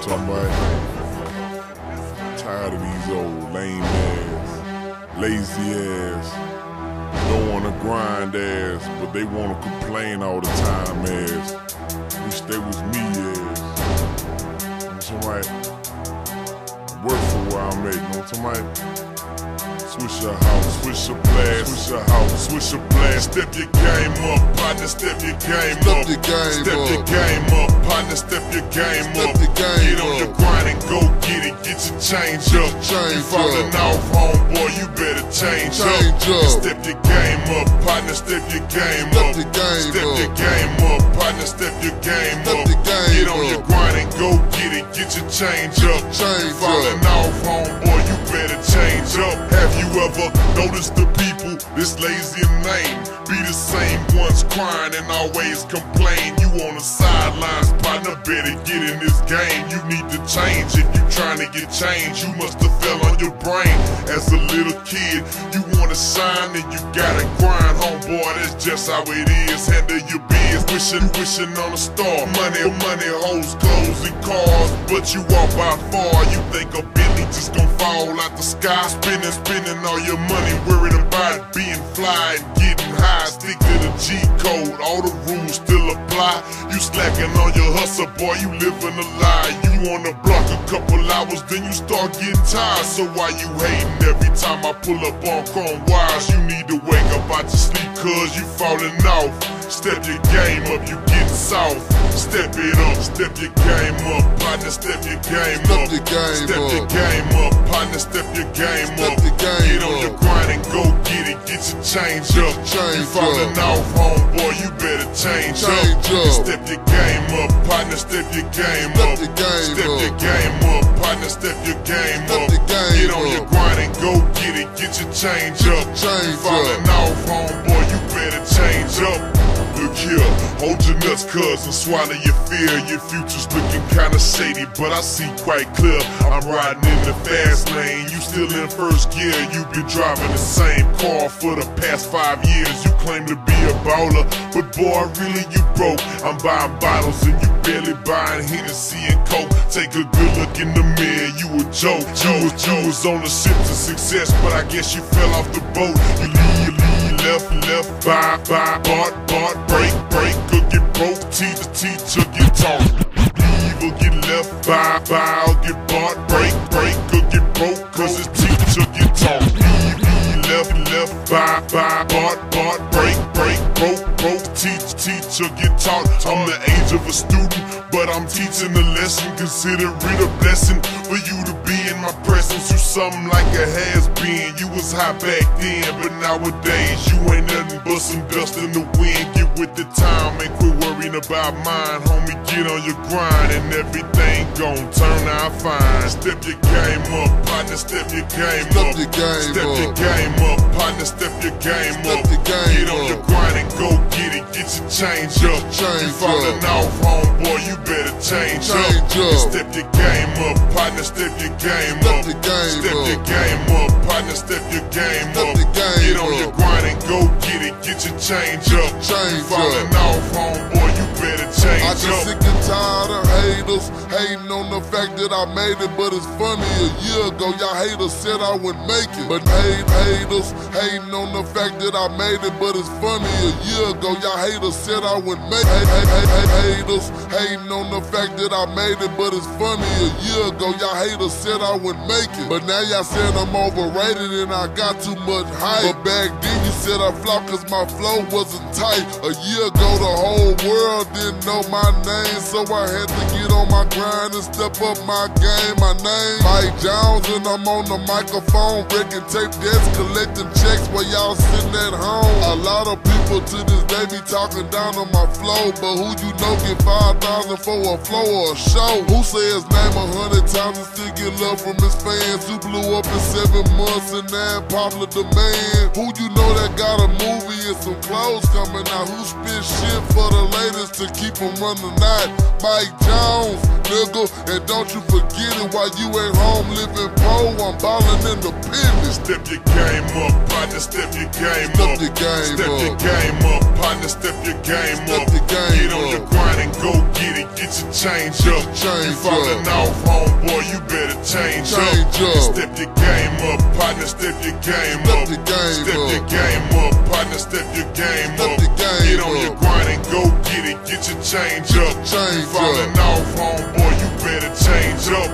talking about? Tired of these old lame ass, lazy ass, don't wanna grind ass, but they wanna complain all the time ass. Wish they was me ass. Somebody work for where I'm at, you know what I'm talking about? Switch your house, switch your blast, switch your house, switch your blast. Step your game up, partner, step your game up. Step your game up, partner, step your game up. Get on your grind and go get it, get your change up. You falling off, homeboy, you better change up. Step your game up, partner, step your game up. Step your game up, partner, step your game up. Get on your grind and go get it, get your change up. You falling off, homeboy, you better change up. Have you ever noticed the people this lazy and lame? Be the same ones crying and always complain. You on the sidelines, partner, better get in this game. You need to change. If you trying to get change, you must have fell on your brain. As a little kid, you wanna shine and you gotta grind, homeboy, that's just how it is. Handle your biz, wishing on a star. Money, hoes, clothes, and cars, but you walk by far. You think a Bentley just gon' fall out the sky? Spending all your money, worried about being fly and getting high. Stick to the G code, all the rules still apply. You slacking on your hustle, boy, you living a lie. You on the block a couple hours, then you start getting tired. So why you hating every time I pull up on chrome wires? You need to wake up out your sleep, cause you falling off. Step your game up, you getting soft. Step it up, step your game up, partner, step your game up. Step your game up, partner, step your game up. Get on your grind and go get it, get your change up. You falling off, homeboy, you better change up. Step your game up, partner, step your game up. Step your game up, partner, step your game up. Get on your grind and go get it, get your change up. You falling off, homeboy, you better change up. Look here, hold your nuts, cuz, and swallow your fear. Your future's looking kinda shady, but I see quite clear. I'm riding in the fast lane, you still in first gear. You been driving the same car for the past 5 years. You claim to be a baller, but boy, really you broke. I'm buying bottles and you barely buying Hennessy and Coke. Take a good look in the mirror, you a joke. You was on the ship to success, but I guess you fell off the boat. You leave, left, buy, bought, break, or get broke, teacher, get taught. Leave or get left, buy, or get bought, break, or get broke, cause it's teacher, get taught. Leave, left, buy, bought, break, broke, teacher, get taught. I'm the age of a student, but I'm teaching a lesson. Consider it a blessing for you to be in my presence. You something like a has-been. You was hot back then, but nowadays you ain't nothing but some dust in the wind. Get with the time and quit worrying about mine. Homie, get on your grind and everything gon' turn out fine. Step your game up, partner, step your game up. Step your game up, partner, step your game up. Get on your grind and go get it, get your change up. You falling off, homeboy, you better change up. Step your game up, partner, step your game up. Step your game up, partner, step your game up. Get on your grind and go get it, get your change up. You falling off, homeboy, you better change up. I just sick and tired of haters hating on the fact that I made it, but it's funny, a year ago y'all haters said I wouldn't make it. But haters hating on the fact that I made it, but it's funny, a year ago y'all haters said I wouldn't make it. Haters hating on the fact that I made it, but it's funny, a year ago y'all haters said I wouldn't make it. But now y'all said I'm overrated and I got too much hype. But back then you said I flopped cause my flow wasn't tight. A year ago the whole world didn't know my name, so I had to get on my grind and step up my game. My name Mike Jones and I'm on the microphone, breaking tape debts, collecting checks while y'all sitting at home. A lot of people to this day be talking down on my flow, but who you know get 5,000 for a flow or a show? Who say his name 100 times and still get love from his fans? Who blew up in 7 months and now in popular demand? Who you know that got a movie and some clothes coming out? Who spit shit for the ladies to keep them running out? Mike Jones, nigga, and don't you forget it while you ain't home living poor. I'm ballin' independent. Step your game up, partner, step your game up. Step your game up, partner, step your game up. Get on your grind and go get it, get your your change up. You falling off, homeboy, you better change up. Step your game up, partner, step your game up. Step your game up, partner, step your game up. Get on your grind and go get it, get your change up. You falling off, homeboy, you better change up.